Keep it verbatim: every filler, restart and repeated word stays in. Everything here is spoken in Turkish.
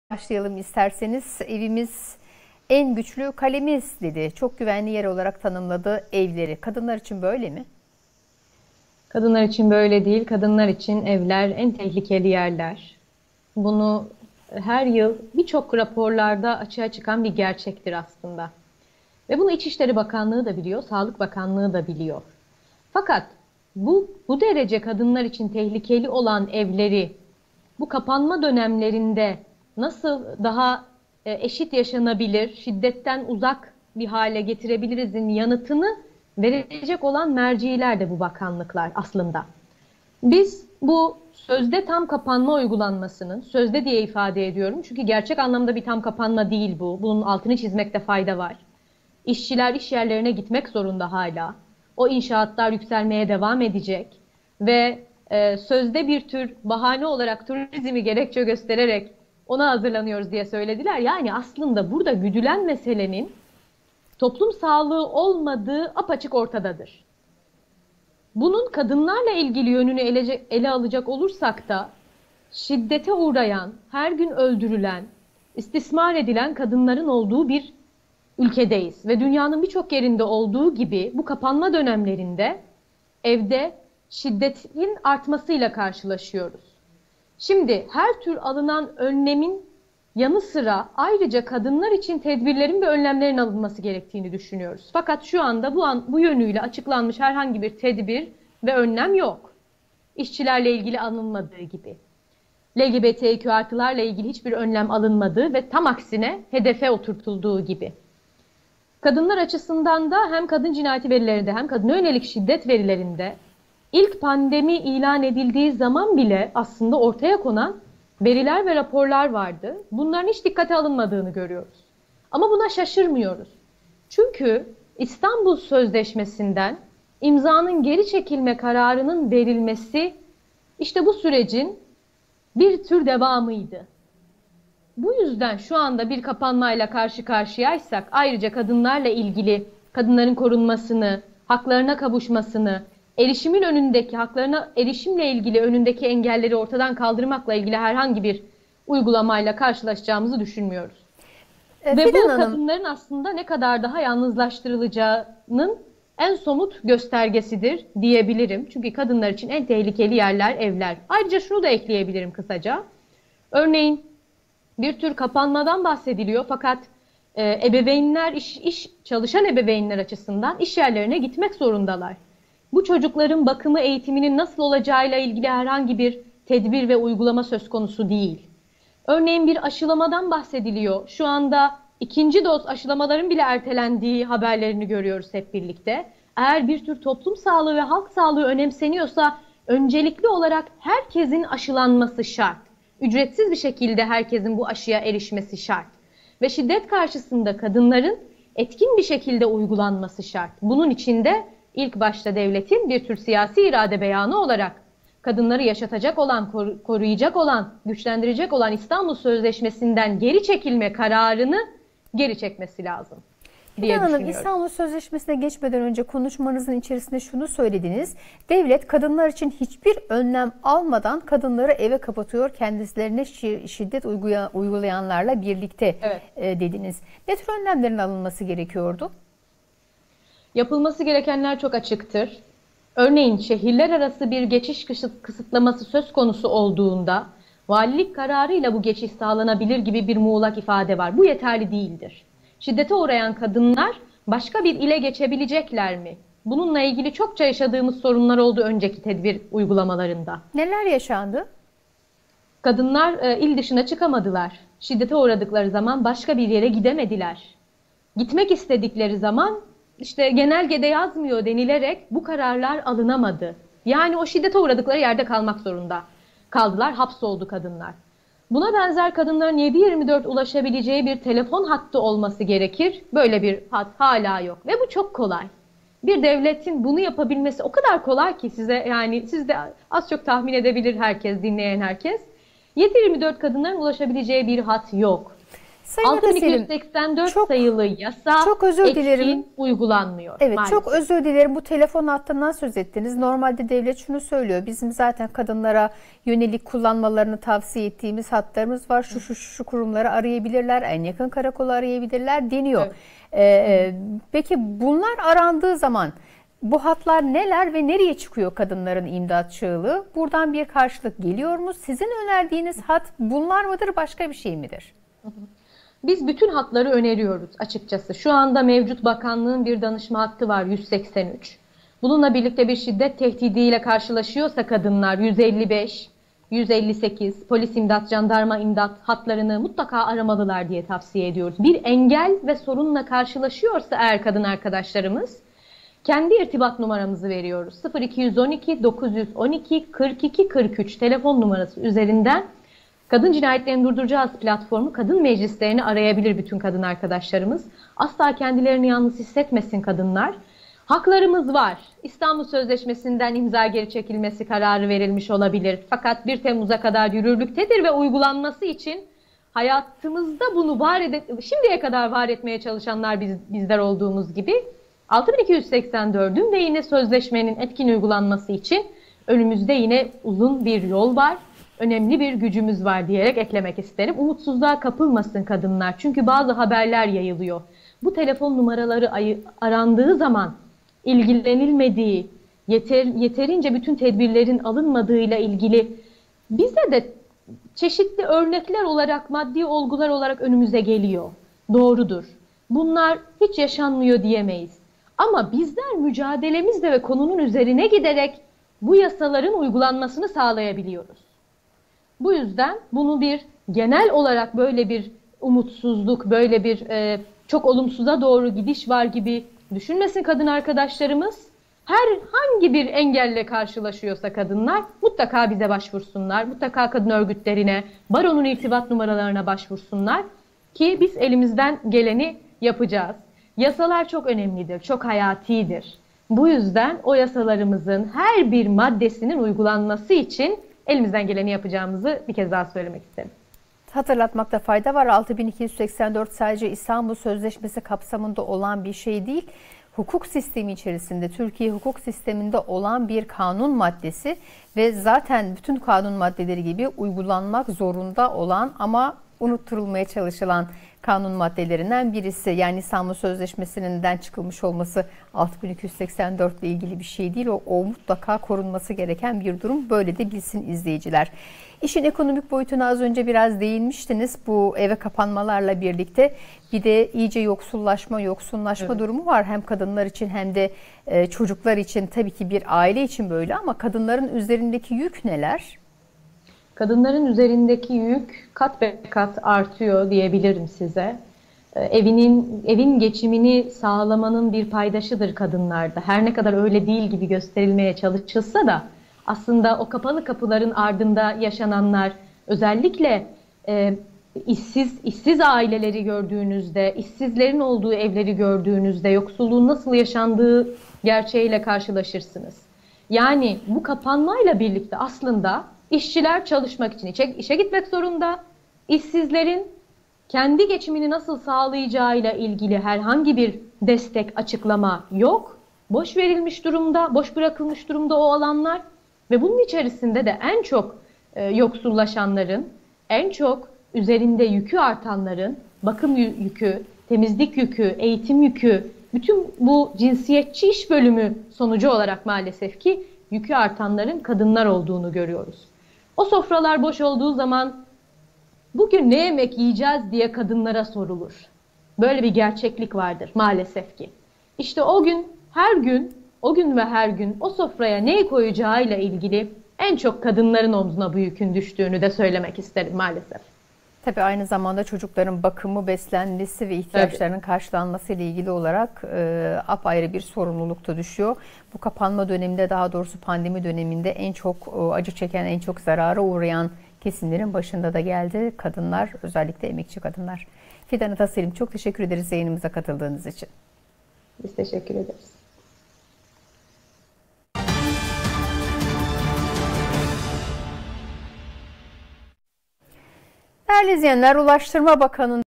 Başlayalım isterseniz. Evimiz en güçlü kalemiz dedi. Çok güvenli yer olarak tanımladı evleri. Kadınlar için böyle mi? Kadınlar için böyle değil. Kadınlar için evler en tehlikeli yerler. Bunu her yıl birçok raporlarda açığa çıkan bir gerçektir aslında. Ve bunu İçişleri Bakanlığı da biliyor, Sağlık Bakanlığı da biliyor. Fakat bu, bu derece kadınlar için tehlikeli olan evleri bu kapanma dönemlerinde nasıl daha eşit yaşanabilir, şiddetten uzak bir hale getirebilirizin yanıtını verecek olan merciler de bu bakanlıklar aslında. Biz bu sözde tam kapanma uygulanmasının, sözde diye ifade ediyorum çünkü gerçek anlamda bir tam kapanma değil bu, bunun altını çizmekte fayda var. İşçiler iş yerlerine gitmek zorunda hala, o inşaatlar yükselmeye devam edecek ve e, sözde bir tür bahane olarak turizmi gerekçe göstererek ona hazırlanıyoruz diye söylediler. Yani aslında burada güdülen meselenin toplum sağlığı olmadığı apaçık ortadadır. Bunun kadınlarla ilgili yönünü ele, ele alacak olursak da şiddete uğrayan, her gün öldürülen, istismar edilen kadınların olduğu bir ülkedeyiz. Ve dünyanın birçok yerinde olduğu gibi bu kapanma dönemlerinde evde şiddetin artmasıyla karşılaşıyoruz. Şimdi her tür alınan önlemin yanı sıra ayrıca kadınlar için tedbirlerin ve önlemlerin alınması gerektiğini düşünüyoruz. Fakat şu anda bu, an, bu yönüyle açıklanmış herhangi bir tedbir ve önlem yok. İşçilerle ilgili alınmadığı gibi. L G B T Q artılarla ilgili hiçbir önlem alınmadığı ve tam aksine hedefe oturtulduğu gibi. Kadınlar açısından da hem kadın cinayeti verilerinde hem kadına yönelik şiddet verilerinde ilk pandemi ilan edildiği zaman bile aslında ortaya konan veriler ve raporlar vardı. Bunların hiç dikkate alınmadığını görüyoruz. Ama buna şaşırmıyoruz. Çünkü İstanbul Sözleşmesi'nden imzanın geri çekilme kararının verilmesi işte bu sürecin bir tür devamıydı. Bu yüzden şu anda bir kapanmayla karşı karşıyaysak ayrıca kadınlarla ilgili kadınların korunmasını, haklarına kavuşmasını, erişimin önündeki, haklarına erişimle ilgili önündeki engelleri ortadan kaldırmakla ilgili herhangi bir uygulamayla karşılaşacağımızı düşünmüyoruz. E, Ve bu Hanım, kadınların aslında ne kadar daha yalnızlaştırılacağının en somut göstergesidir diyebilirim. Çünkü kadınlar için en tehlikeli yerler evler. Ayrıca şunu da ekleyebilirim kısaca. Örneğin bir tür kapanmadan bahsediliyor fakat e, ebeveynler, iş, iş çalışan ebeveynler açısından iş yerlerine gitmek zorundalar. Bu çocukların bakımı, eğitiminin nasıl olacağıyla ilgili herhangi bir tedbir ve uygulama söz konusu değil. Örneğin bir aşılamadan bahsediliyor. Şu anda ikinci doz aşılamaların bile ertelendiği haberlerini görüyoruz hep birlikte. Eğer bir tür toplum sağlığı ve halk sağlığı önemseniyorsa öncelikli olarak herkesin aşılanması şart. Ücretsiz bir şekilde herkesin bu aşıya erişmesi şart. Ve şiddet karşısında kadınların etkin bir şekilde uygulanması şart. Bunun için de İlk başta devletin bir tür siyasi irade beyanı olarak kadınları yaşatacak olan, koruyacak olan, güçlendirecek olan İstanbul Sözleşmesi'nden geri çekilme kararını geri çekmesi lazım diye Hanım, düşünüyorum. İstanbul Sözleşmesi'ne geçmeden önce konuşmanızın içerisinde şunu söylediniz. Devlet kadınlar için hiçbir önlem almadan kadınları eve kapatıyor, kendilerine şiddet uygulayanlarla birlikte evet. dediniz. Ne tür önlemlerin alınması gerekiyordu? Yapılması gerekenler çok açıktır. Örneğin şehirler arası bir geçiş kısıtlaması söz konusu olduğunda valilik kararıyla bu geçiş sağlanabilir gibi bir muğlak ifade var. Bu yeterli değildir. Şiddete uğrayan kadınlar başka bir ile geçebilecekler mi? Bununla ilgili çokça yaşadığımız sorunlar oldu önceki tedbir uygulamalarında. Neler yaşandı? Kadınlar e, il dışına çıkamadılar. Şiddete uğradıkları zaman başka bir yere gidemediler. Gitmek istedikleri zaman İşte genelgede yazmıyor denilerek bu kararlar alınamadı. Yani o şiddete uğradıkları yerde kalmak zorunda kaldılar, hapsoldu kadınlar. Buna benzer kadınların yedi yirmi dört ulaşabileceği bir telefon hattı olması gerekir. Böyle bir hat hala yok ve bu çok kolay. Bir devletin bunu yapabilmesi o kadar kolay ki size, yani siz de az çok tahmin edebilir herkes, dinleyen herkes. yedi yirmi dört kadınların ulaşabileceği bir hat yok. Sayın altı bin iki yüz Ataselim, seksen dört çok, sayılı yasa çok özür etkin dilerim. uygulanmıyor. Evet, maalesef. çok özür dilerim. Bu telefon hattından söz ettiniz. Normalde devlet şunu söylüyor. Bizim zaten kadınlara yönelik kullanmalarını tavsiye ettiğimiz hatlarımız var. Şu şu şu kurumları arayabilirler. En yakın karakolu arayabilirler deniyor. Evet. Ee, peki bunlar arandığı zaman bu hatlar neler ve nereye çıkıyor kadınların imdat çığlığı? Buradan bir karşılık geliyor mu? Sizin önerdiğiniz hat bunlar mıdır, başka bir şey midir? Biz bütün hatları öneriyoruz açıkçası. Şu anda mevcut bakanlığın bir danışma hattı var, yüz seksen üç. Bununla birlikte bir şiddet tehdidiyle karşılaşıyorsa kadınlar yüz elli beş, yüz elli sekiz, polis imdat, jandarma imdat hatlarını mutlaka aramalılar diye tavsiye ediyoruz. Bir engel ve sorunla karşılaşıyorsa eğer kadın arkadaşlarımız, kendi irtibat numaramızı veriyoruz. sıfır iki on iki dokuz on iki kırk iki kırk üç telefon numarası üzerinden Kadın Cinayetlerini Durduracağız platformu kadın meclislerini arayabilir bütün kadın arkadaşlarımız. Asla kendilerini yalnız hissetmesin kadınlar. Haklarımız var. İstanbul Sözleşmesi'nden imza geri çekilmesi kararı verilmiş olabilir. Fakat bir Temmuz'a kadar yürürlüktedir ve uygulanması için hayatımızda bunu var ede, şimdiye kadar var etmeye çalışanlar biz, bizler olduğumuz gibi altı bin iki yüz seksen dördün ve yine sözleşmenin etkin uygulanması için önümüzde yine uzun bir yol var. Önemli bir gücümüz var diyerek eklemek isterim. Umutsuzluğa kapılmasın kadınlar. Çünkü bazı haberler yayılıyor. Bu telefon numaraları arandığı zaman ilgilenilmediği, yeter, yeterince bütün tedbirlerin alınmadığıyla ilgili bize de çeşitli örnekler olarak, maddi olgular olarak önümüze geliyor. Doğrudur. Bunlar hiç yaşanmıyor diyemeyiz. Ama bizler mücadelemizle ve konunun üzerine giderek bu yasaların uygulanmasını sağlayabiliyoruz. Bu yüzden bunu bir genel olarak böyle bir umutsuzluk, böyle bir e, çok olumsuza doğru gidiş var gibi düşünmesin kadın arkadaşlarımız. Herhangi bir engelle karşılaşıyorsa kadınlar mutlaka bize başvursunlar. Mutlaka kadın örgütlerine, baronun irtibat numaralarına başvursunlar ki biz elimizden geleni yapacağız. Yasalar çok önemlidir, çok hayatidir. Bu yüzden o yasalarımızın her bir maddesinin uygulanması için elimizden geleni yapacağımızı bir kez daha söylemek isterim. Hatırlatmakta fayda var. altı bin iki yüz seksen dört sadece İstanbul Sözleşmesi kapsamında olan bir şey değil. Hukuk sistemi içerisinde, Türkiye hukuk sisteminde olan bir kanun maddesi ve zaten bütün kanun maddeleri gibi uygulanmak zorunda olan ama unutturulmaya çalışılan kanun maddelerinden birisi. Yani İstanbul Sözleşmesi'nden çıkılmış olması altı bin iki yüz seksen dört ile ilgili bir şey değil. O, o mutlaka korunması gereken bir durum. Böyle de bilsin izleyiciler. İşin ekonomik boyutuna az önce biraz değinmiştiniz. Bu eve kapanmalarla birlikte bir de iyice yoksullaşma, yoksunlaşma evet. durumu var. Hem kadınlar için hem de çocuklar için, tabii ki bir aile için böyle, ama kadınların üzerindeki yük neler? Kadınların üzerindeki yük kat be kat artıyor diyebilirim size. Evinin evin geçimini sağlamanın bir paydaşıdır kadınlarda. Her ne kadar öyle değil gibi gösterilmeye çalışılsa da aslında o kapalı kapıların ardında yaşananlar, özellikle e, işsiz işsiz aileleri gördüğünüzde, işsizlerin olduğu evleri gördüğünüzde yoksulluğun nasıl yaşandığı gerçeğiyle karşılaşırsınız. Yani bu kapanmayla birlikte aslında İşçiler çalışmak için işe, işe gitmek zorunda. İşsizlerin kendi geçimini nasıl sağlayacağıyla ilgili herhangi bir destek, açıklama yok. Boş verilmiş durumda, boş bırakılmış durumda o alanlar. Ve bunun içerisinde de en çok e, yoksullaşanların, en çok üzerinde yükü artanların, bakım yükü, temizlik yükü, eğitim yükü, bütün bu cinsiyetçi iş bölümü sonucu olarak maalesef ki yükü artanların kadınlar olduğunu görüyoruz. O sofralar boş olduğu zaman bugün ne yemek yiyeceğiz diye kadınlara sorulur. Böyle bir gerçeklik vardır maalesef ki. İşte o gün, her gün, o gün ve her gün o sofraya neyi koyacağıyla ilgili en çok kadınların omzuna bu yükün düştüğünü de söylemek isterim maalesef. Tabii aynı zamanda çocukların bakımı, beslenmesi ve ihtiyaçlarının evet. karşılanması ile ilgili olarak e, apayrı bir sorumluluk da düşüyor. Bu kapanma döneminde, daha doğrusu pandemi döneminde en çok e, acı çeken, en çok zarara uğrayan kesimlerin başında da geldi kadınlar, özellikle emekçi kadınlar. Fidan Ataselim, çok teşekkür ederiz yayınımıza katıldığınız için. Biz teşekkür ederiz. Değerli izleyenler, Ulaştırma Bakanı